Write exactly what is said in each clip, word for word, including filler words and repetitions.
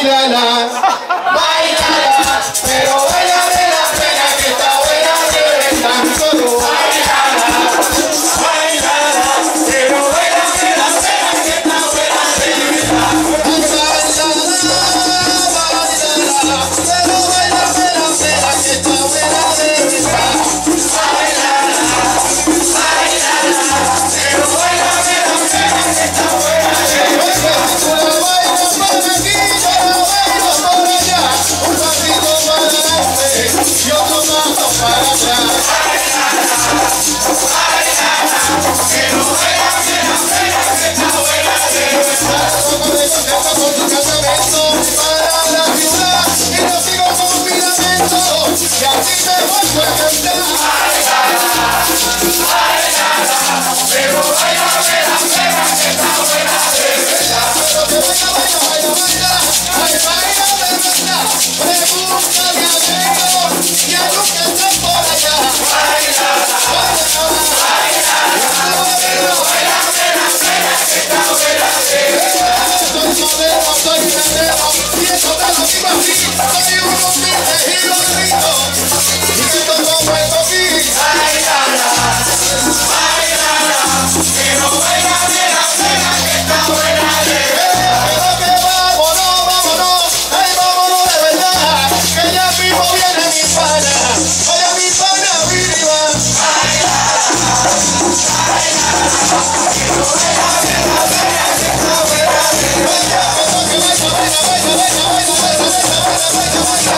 bailala, bailala, pero baila de la pena que está buena de verdad. Solo bailala, bailala, pero baila de la pena que está buena de verdad. Bailala, bailala, pero baila de la pena que está buena de verdad. Bailala, bailala, pero baila de la pena que está buena de verdad. Tú la bailas por aquí, yo la bailo por allá. Un pasito para adelante y otro paso para atrás. Bailala, bailala, pero baila de la pena que está buena de verdad. Poco de contento por tu casamiento para la ciudad y no sigo con juramento y así te vuelvo a cantar. Bailala, bailala, pero baila de la pena que está buena de verdad. Pero que baila, baila, baila, baila, ay, baila de verdad. Pregúntale a Diego y a los que están por allá. Bailala, bailala, bailala, pero baila de la pena que está buena de verdad. Soy modelo, soy guerrero y eso te lo digo así. Soy un humilde y lo grito y grito como el coquín. Bailala, bailala, pero baila de la pena que está buena de verdad. Pero que vámonos, vámonos, ay vámonos de verdad, que ya mismo viene mi pana, oye mi pana viva. Bailala, bailala, pero baila de la pena que está buena de verdad. Pero que baila, baila, baila, baila, baila, baila, baila, baila, baila, baila.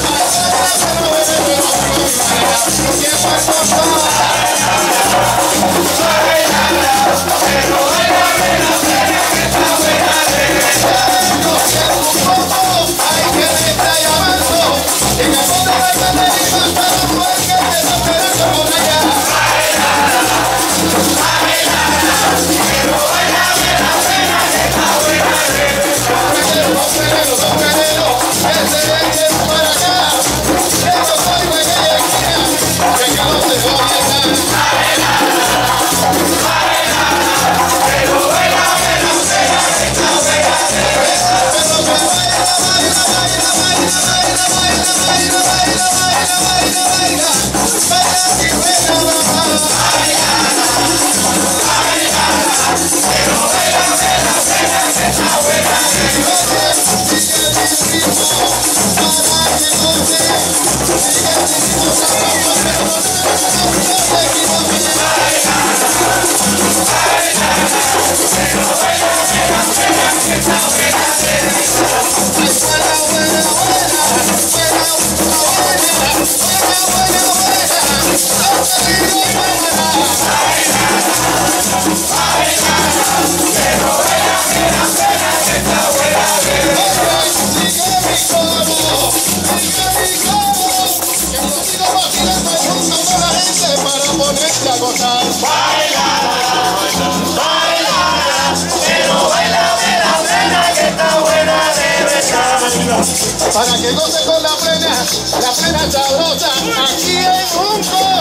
Para que goce con la plena, la plena sabrosa, aquí en un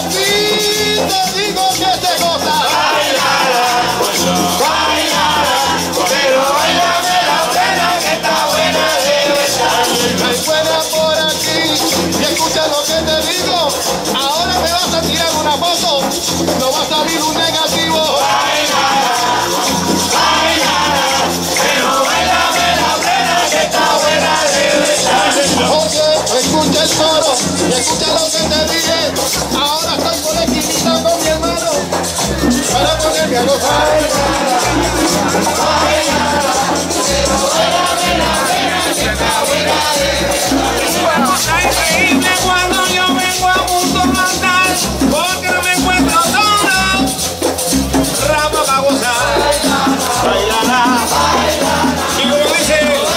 copito digo que te goza. Bailala, bailala, pero baila de la plena que está buena de verdad. Hay buena por aquí y escucha lo que te digo. Ahora me vas a tirar una foto, no va a salir un negativo. Bailala, bailala, pero baila de la plena que está buena de verdad. Oye, escucha el coro y escucha lo que te dije. Ahora estoy con la esquinita con mi hermano para ponerme a gozar. Es increíble cuando yo vengo a punto matar, porque no me encuentro todo ramo para gozar. Bailala, y como dice,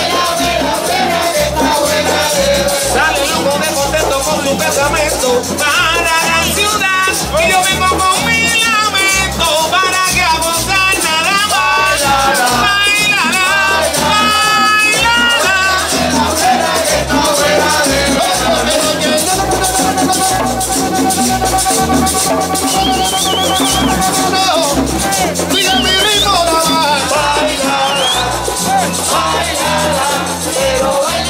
sale lujo de contento con su casamento para la ciudad y yo vengo con mi lamento para que a gozar nada más. Bailala, bailala, diga mi ritmo nada más. Bailala, bailala, pero bailala.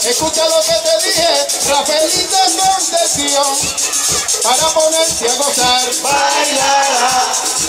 Escucha lo que te dije, Rafaelito Concepción, para ponerte a gozar. Bailará,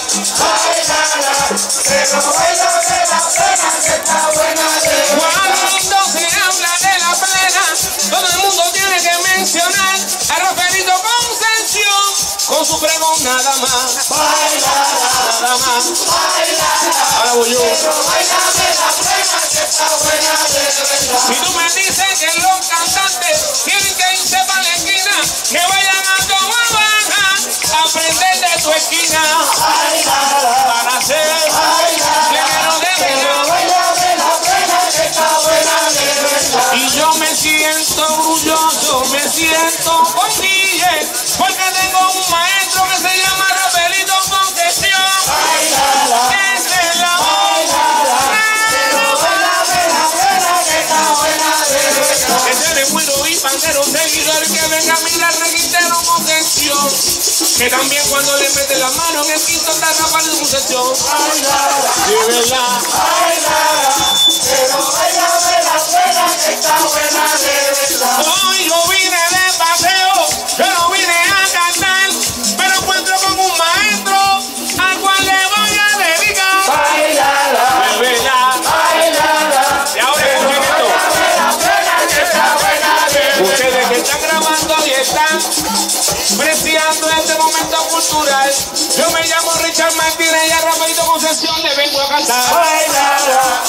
bailará, pero baila de la plena que está buena de Cuando se habla de la plena, todo el mundo tiene que mencionar a Rafaelito Concepción con su pregón nada más. Bailará, Nada más. bailará, Ahora voy yo. pero baila de la plena que está buena de verdad. Si tú me dices que los cantantes tienen que irse para la esquina, que vayan a tomar baja, aprender de tu esquina Bailará, para hacer bailará, pleno de pero verdad. baila de la plena que está buena de verdad. Y yo me siento orgulloso, me siento con Guille, porque tengo un maestro que se llama Rafaelito Concepción. Bailará, Esa es la bailará, pero baila de la plena que está buena de verdad. que se le muero y pandero seguidor que venga a mirar reguitero Concepción, que también cuando le mete la mano en el quinto está Rafael Concepción. Bailará, De verdad. bailará, pero baila de la plena que está buena de verdad. Hoy yo vine de paseo, yo no vine a cantar, pero encuentro con un maestro al cual le voy a dedicar. Bailará, De verdad. bailará, Y ahora escuchen esto. de la plena que está buena de verdad. Ustedes que están grabando y están apreciando este momento cultural, yo me llamo Richard Martínez y a Rafaelito Concepción le vengo a cantar. Bailará,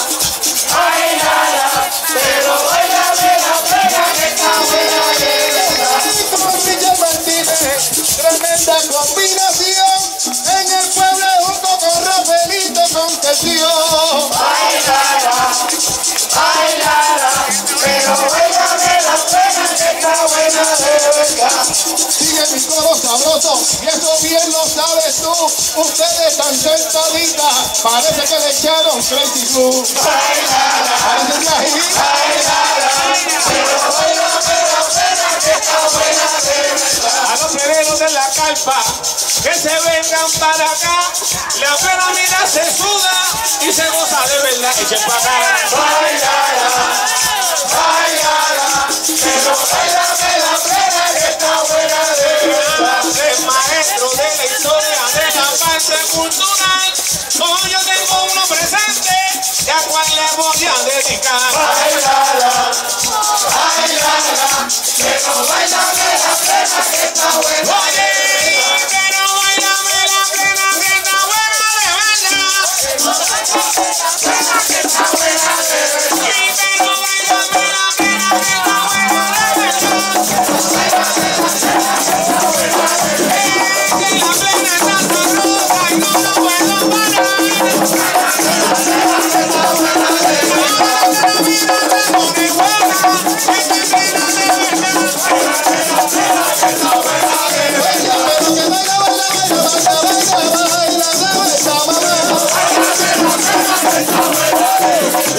bailará, pero baila de la plena que está buena de verdad. Con Richard Martínez, tremenda combinación, en el pueblo junto con Rafaelito Concepción. Bailará, bailará, pero baila de la plena que está buena de verdad. Sigue mi coro sabroso, y eso bien lo sabes tú. Ustedes están sentaditas, parece que le echaron Crazy Glue. Bailará, Parece que ahí. bailará, pero baila de la plena que está buena de verdad. A los pleberos de la carpa, que se vengan para acá, la pena mira se suda y se goza de verdad. Echen para acá. Bailará, bailará, pero baila de la plena que está buena de verdad. El maestro de la historia de la parte cultural, hoy yo tengo uno presente y a cual le voy a dedicar. Bailará, bailará, pero baila de la plena que está buena de Oye, verdad. pero bailame la plena que está buena de verdad. Plena que está buena de verdad. Y pero bailame la plena que está buena de verdad. Es que la plena está sabrosa y no lo puedo parar. Ahora la vida se pone buena, es que plena de verdad. Baila, pero que baila, baila, baila, baila, baila, baila, baila, baila, baila.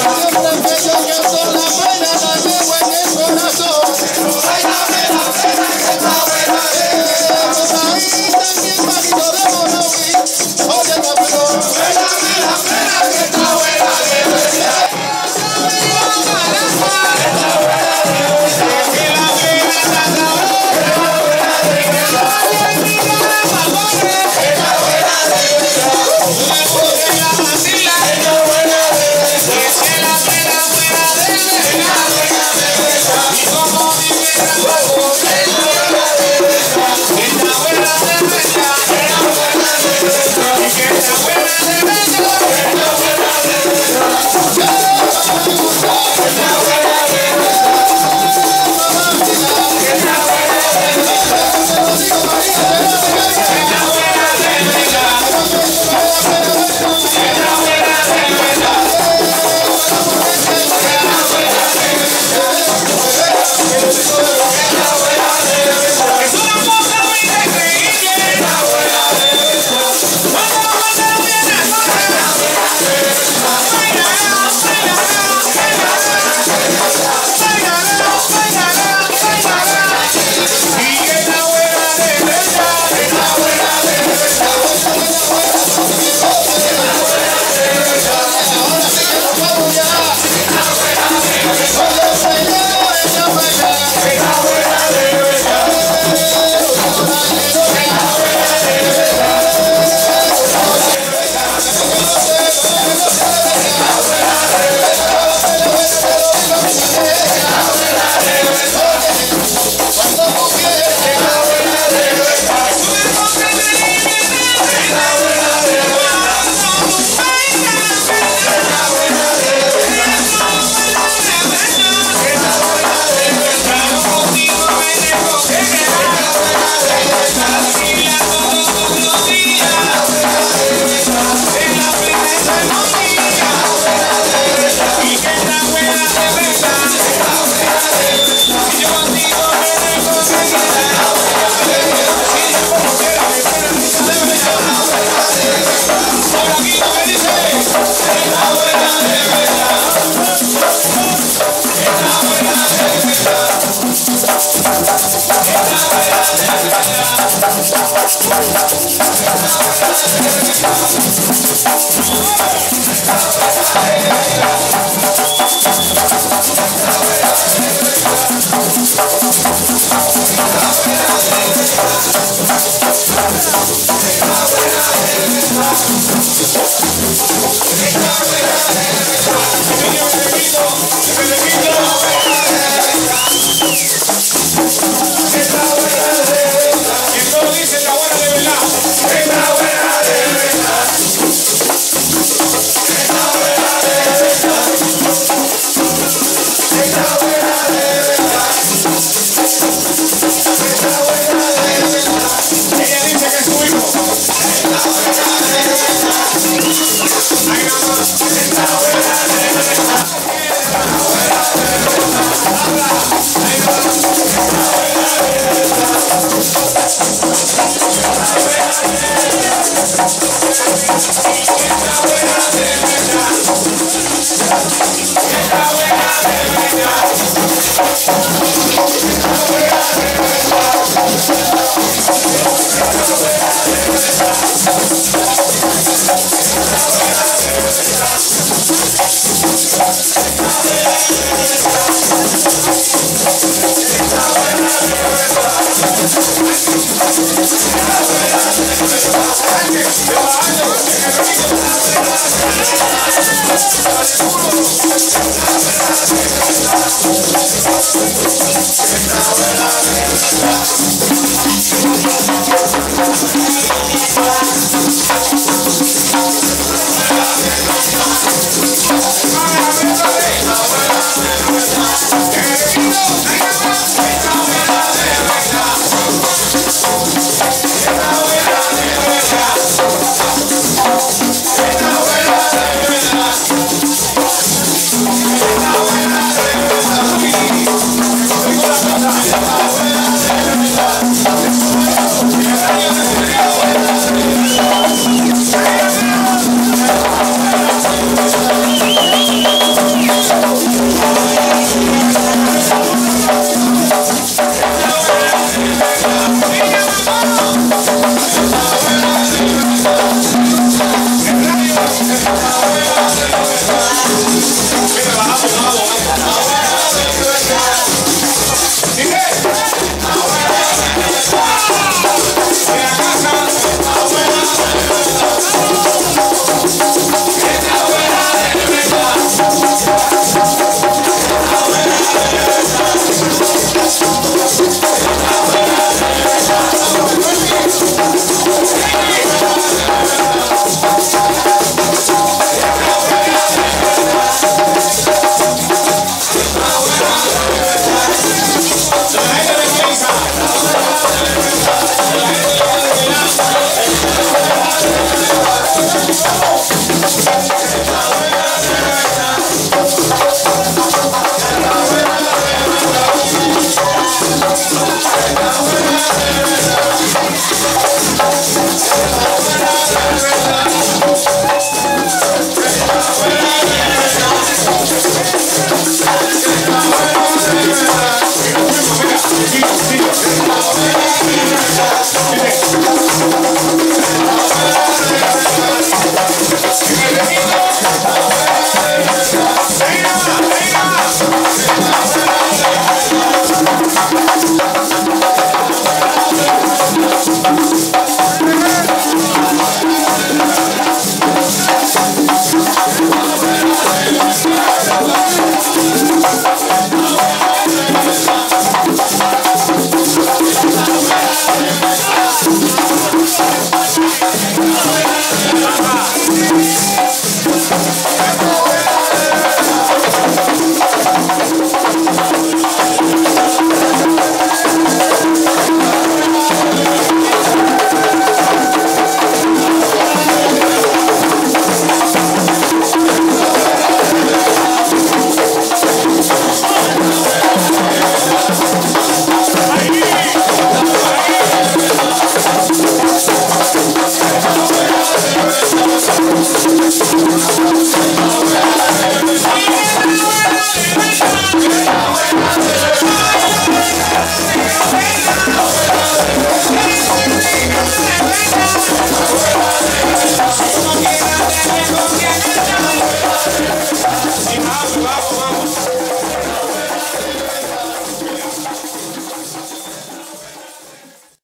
Esta